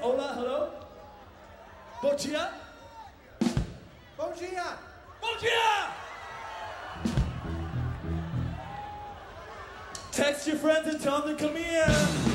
Hola, hello. Bom dia. Bom dia! Bom dia. Text your friends and tell them to come here.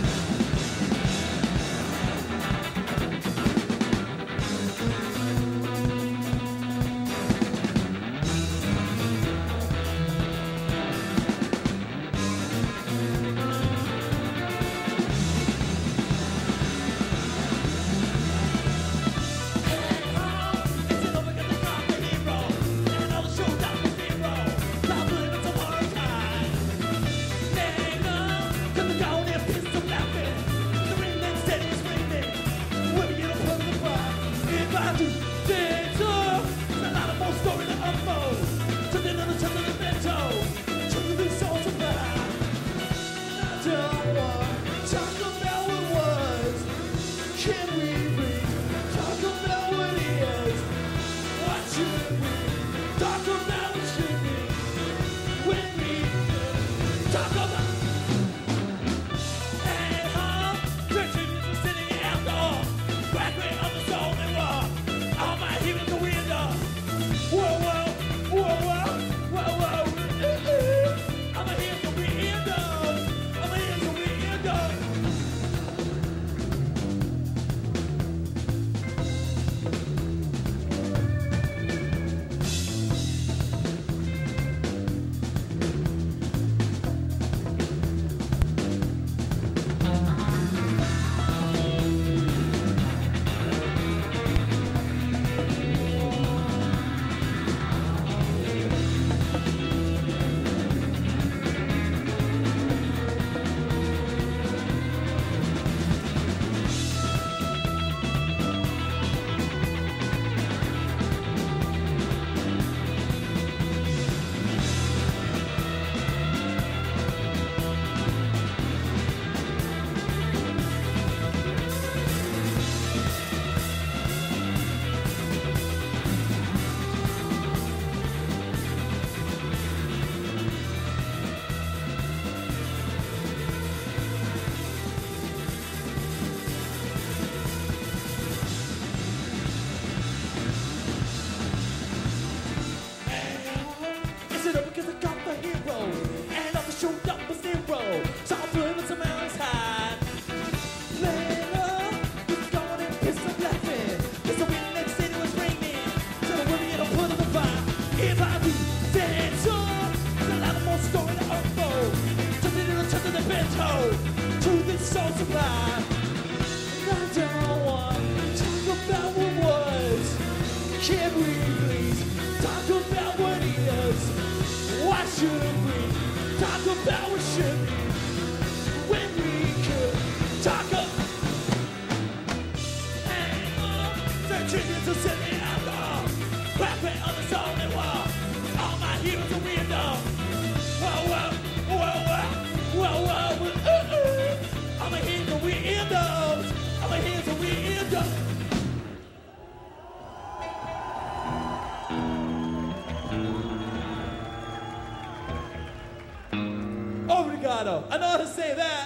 Obrigado. I know how to say that.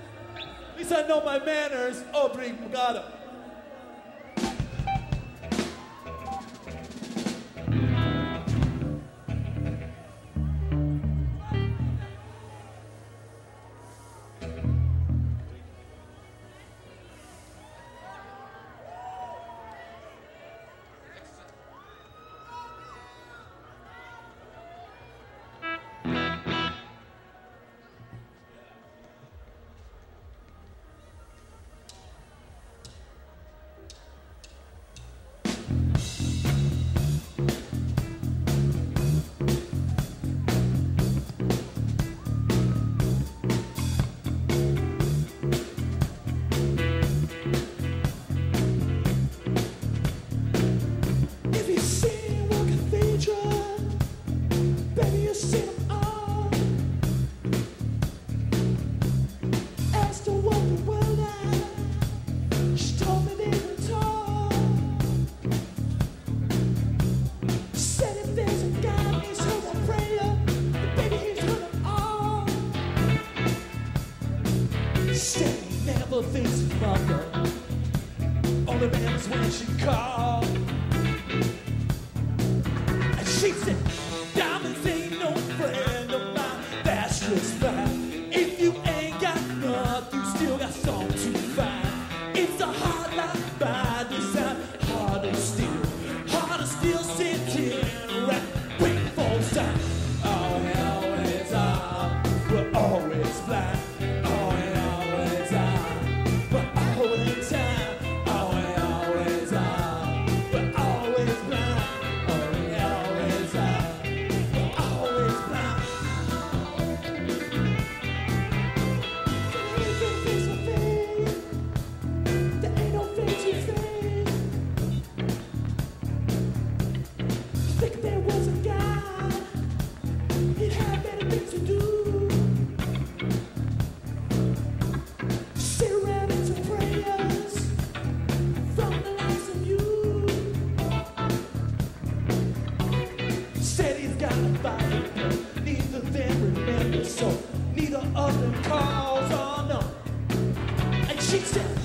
At least I know my manners. Obrigado. rings when she called. And she said, diamonds ain't no friend of mine. That's just fine. If you ain't got nothing, you still got something to find. It's a hard life by design. Harder still sitting right, waiting for time. Oh, and always are, we're always blind. Oh, and always are, but always time. Oh, and always are, but always blind. Oh, and always are, but always blind. There ain't no face you face. Think there was a guy, he'd have better things to do. Sit around and some prayers from the likes of you. Said he's got a fight, but neither of them remember, so neither of them calls or no. And she said,